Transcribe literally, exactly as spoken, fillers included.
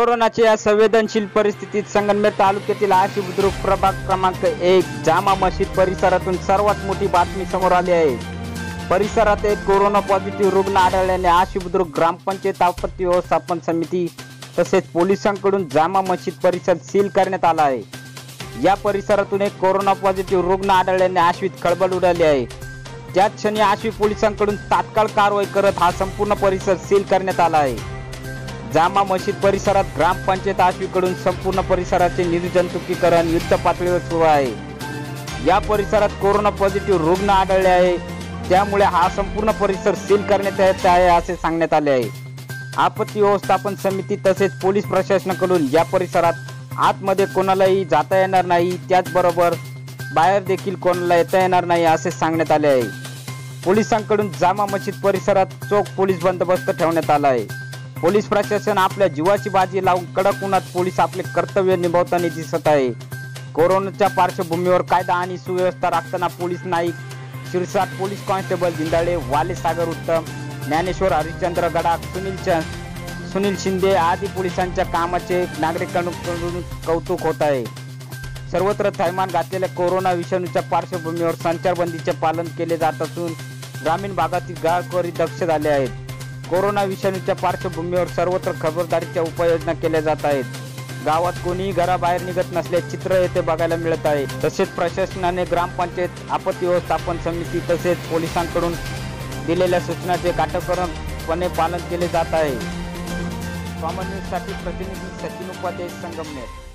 कोरोनाच्या या संवेदनशील परिस्थितीत संगमनेर तालुक्यातील आशी बुद्रुक प्रभाग क्रमांक एक जामा मशीद परिसरातून सर्वात मोठी बातमी समोर आली आहे। परिसरात एक कोरोना पॉझिटिव्ह रुग्ण आढळल्याने आशी बुद्रुक ग्रामपंचायत आपत्ती व्यवस्थापन समिती तसेच पोलिसांकडून जामा मशीद परिसर सील करण्यात आला आहे। या परिसरातून एक कोरोना पॉझिटिव्ह रुग्ण आढळल्याने आश्वीत खळबळ उडाली आहे। त्याच क्षणी आश्वी पोलिसांकडून तात्काळ कारवाई करत हा संपूर्ण परिसर सील करण्यात आला आहे। जामा मशीद परिसरात ग्रामपंचायत आश्वीकडून संपूर्ण परिसराचे निर्जंतुकीकरण युद्ध पातळीवर सुरू आहे। या परिसरात कोरोना पॉझिटिव्ह रुग्ण आढळले आहे, त्यामुळे हा संपूर्ण परिसर सील करण्यात येत आहे असे सांगण्यात आले आहे। आपत्ती व्यवस्थापन समिती तसेच पोलीस प्रशासनाकडून या परिसरात आतमध्ये कोणालाही जाता येणार नाही, त्याचबरोबर बाहेर देखील कोणाला येता येणार नाही असे सांगण्यात आले आहे। पोलिसांकडून जामा मशीद परिसरात चोख पोलीस बंदोबस्त ठेवण्यात आला आहे। पोलीस प्रशासन आपल्या जीवाची बाजी लावून कडक उन्हात पोलीस आपले कर्तव्य निभावताना दिसत आहे। कोरोनाच्या पार्श्वभूमीवर कायदा आणि सुव्यवस्था राखताना police Naik Shirsat, police constable Jindale, Wale Sagar उत्तम, ज्ञानेश्वर हरिश्चंद्र गडाख, सुनील चंद सुनील शिंदे आदी पोलिसांच्या कामाचे नागरिकांकडून कौतुक होत आहे। सर्वत्र थैमान घातलेल्या कोरोना विषाणूच्या पार्श्वभूमीवर संचारबंदीचे पालन केले जात असून ग्रामीण भागातील गावकरी दक्ष झाले आहेत। कोरोना विषाणूच्या पार्श्वभूमीवर सर्वत्र खबरदारीच्या उपाययोजना केल्या जात आहेत। गावात कोणीही घराबाहेर निघत नसल्याचे चित्र येथे बघायला मिळत आहे। तसेच प्रशासनाने ग्रामपंचायत आपत्ती व्यवस्थापन समिती तसेच पोलिसांकडून दिलेल्या सूचनांचे काटेकोरपणे पालन केले जात आहे। कॉमन न्यूज साठी प्रतिनिधी सचिन उपाध्याय, संगमनेर।